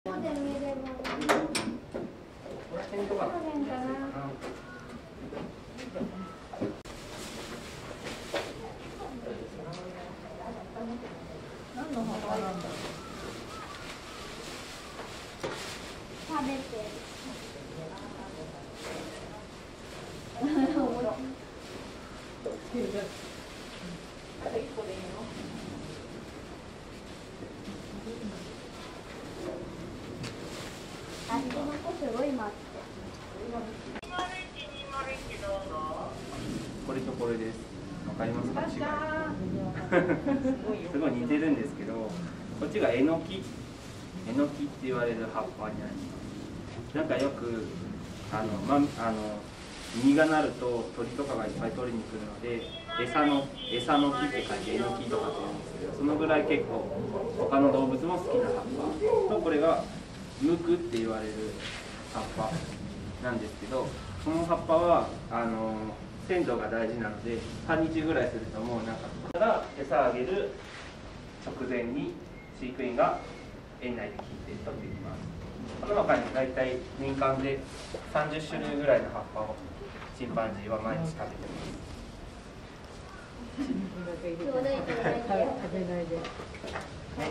何の葉っぱなんだろう。食べてあ、この子すごい待って。 これとこれです。わかりますか？違い。すごい似てるんですけど、こっちがえのきって言われる葉っぱになります。なんかよく実がなると鳥とかがいっぱい取りに来るので、餌の木って書いてえのきとかって言うんですけど、そのぐらい結構他の動物も好きな葉っぱと、これがムクって言われる葉っぱなんですけど、この葉っぱは鮮度が大事なので、半日ぐらいするともうなんかから餌あげる直前に飼育員が園内で切って取っていきます。この中に大体年間で30種類ぐらいの葉っぱをチンパンジーは毎日食べてます。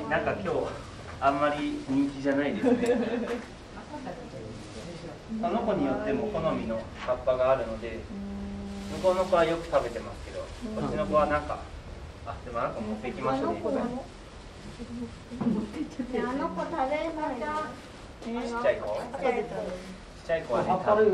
なんか今日あんまり人気じゃないですね。その子によっても好みの葉っぱがあるので、向こうの子はよく食べてますけど、こっちの子はなんか、でもなんか持っていきましょうね。 あの子食べない。 ちっちゃい子？ちっちゃい子はね、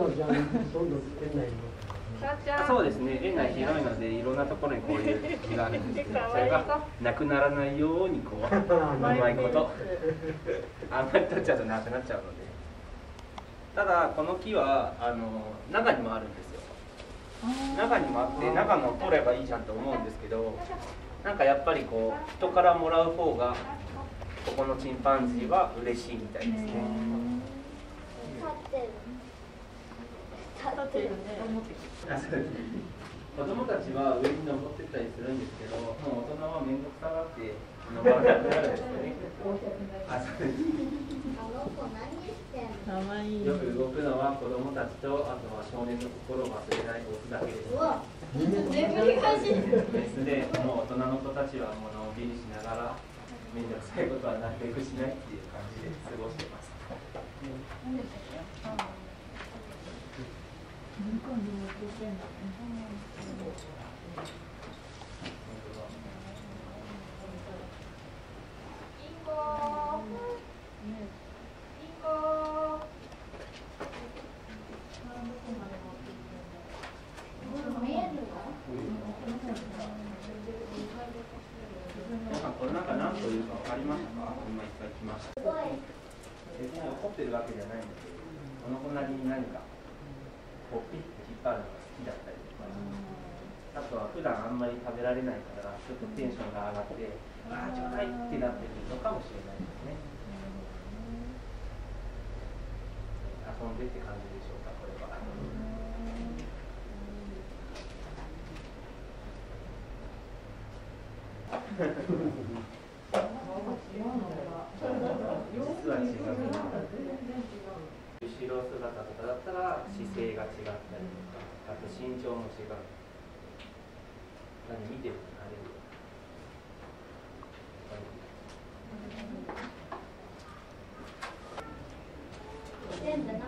そうですね、園内広いのでいろんなところにこういう木があるんですけど、それがなくならないようにこううまいことあんまり取っちゃうとなくなっちゃうので。ただこの木は中にもあるんですよ。中にもあって中の取ればいいじゃんと思うんですけど、なんかやっぱりこう人からもらう方がここのチンパンジーは嬉しいみたいですね。子供たちは上に登ってったりするんですけど、もう大人は面倒くさがって登らなくなるんですよね。よく動くのは子供たちと、あとは少年の心を忘れないオスだけです。メスでもう大人の子たちはもうのんびりしながら面倒くさいことはなるべくしないっていう感じで過ごしてます。これなんか何というか分かりましたか？今一回来ました。別に怒ってるわけじゃないので、この子なりに何かこうピッて引っ張るのが好きだったりとか、あとは普段あんまり食べられないからちょっとテンションが上がって「ああちょうだい」ってなってるのかもしれないですね。遊んでって感じでしょうか、これは。実は違う。後ろ姿とかだったら姿勢が違ったりとか、あと身長も違う。見てると慣れる。 全部仲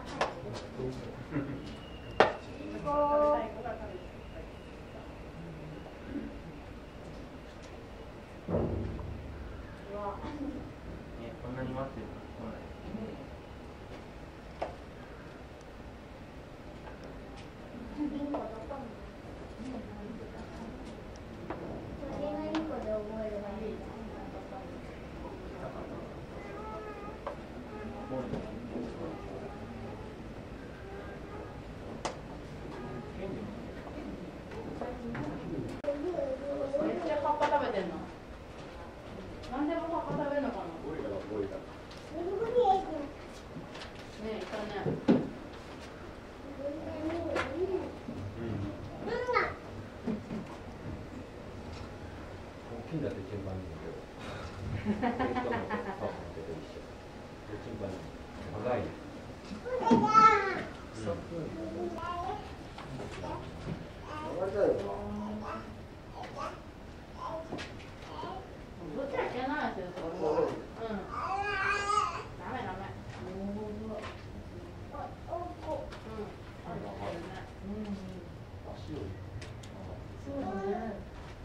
こんなに待ってるの来ない。 長い。 どっちらけないですよ、それは。うん。ダメダメ。そうね。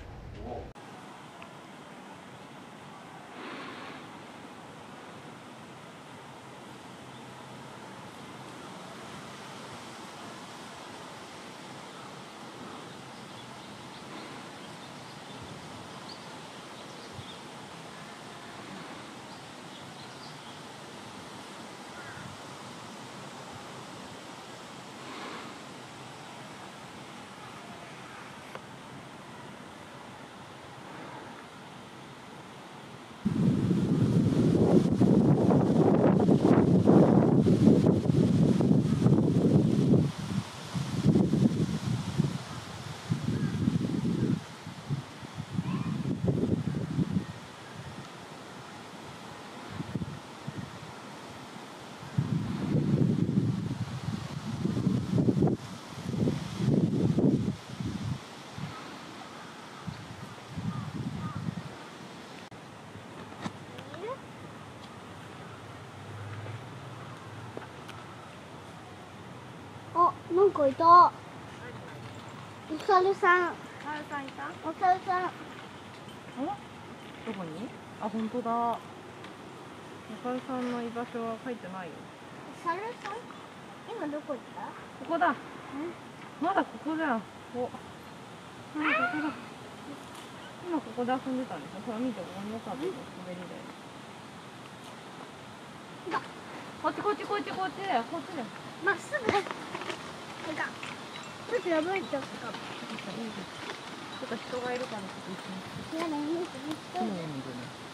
あ、なんかいた。お猿さん。 カエルさんいた？ お猿さん。 どこに？あ、本当だ。お猿さんの居場所は書いてないよ。 お猿さん。今どこ行った？ ここだ。まだここじゃん。お。ここだ。今ここで遊んでたんでしょ。ほら見て、ここによかったよ。滑り台。こっちこっちこっちこっちだよ。こっちだよ。 まっすぐ。なんか。ちょっとやばいとか。 ちょっと人がいるからちょっと一緒に。 やだ、見て、見て。 見るね。